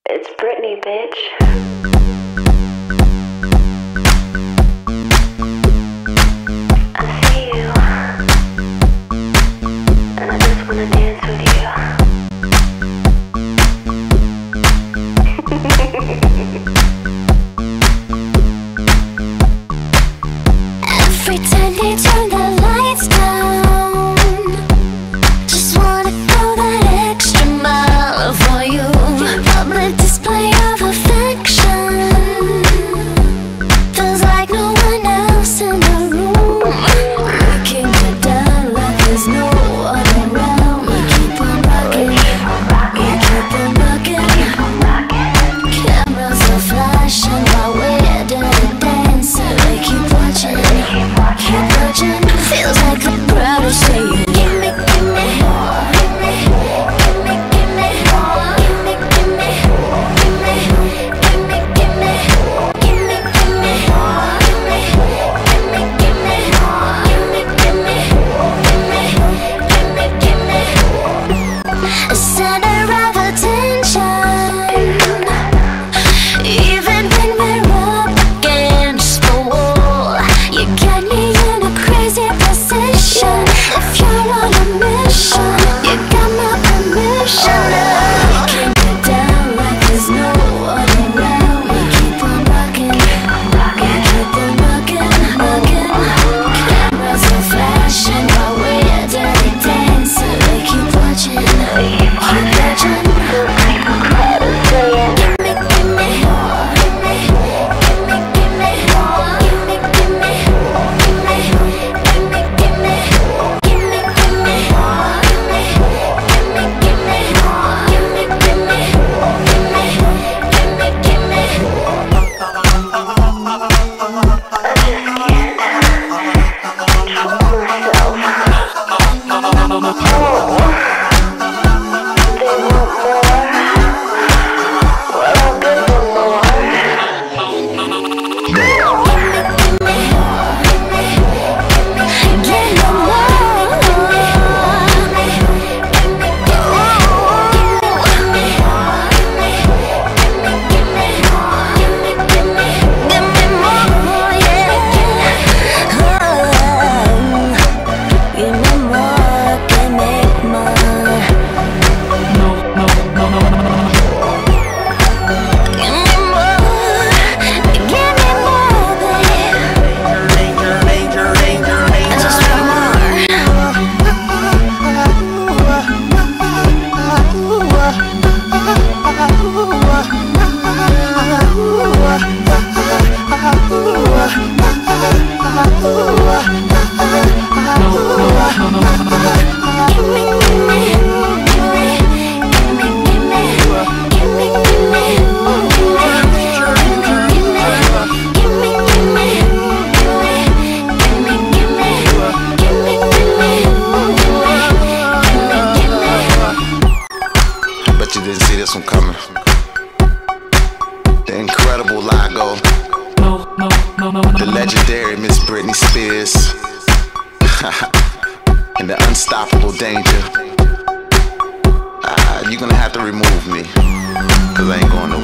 It's Britney, bitch. I see you, and I just wanna dance with you. Every time they turn the lights down, just wanna go that extra mile for you. Public display of affection feels like no one else in the room. Looking you down like there's no one around. We keep on rocking, we keep on rocking. Cameras are flashing while we're dirty dancing. We keep watching, keep watching. Feels like the crowd is saying, gimme, gimme, gimme, gimme, gimme, gimme, gimme, gimme, gimme, gimme, gimme, a center of attention. Even when we're up against the wall, you got me in a crazy position. If you're on a mission, you got my permission. Breaking me down like there's no one around. We keep on rocking, we keep on rocking, rocking. Cameras are flashing while we're dirty dancing. We keep watching, keep watching. Gimme, gimme, gimme, gimme, gimme, gimme, gimme, gimme, gimme, Bet you didn't see this one coming. The incredible Lago, the legendary Miss Britney Spears, and the unstoppable Danger. You're gonna have to remove me, 'cause I ain't going nowhere.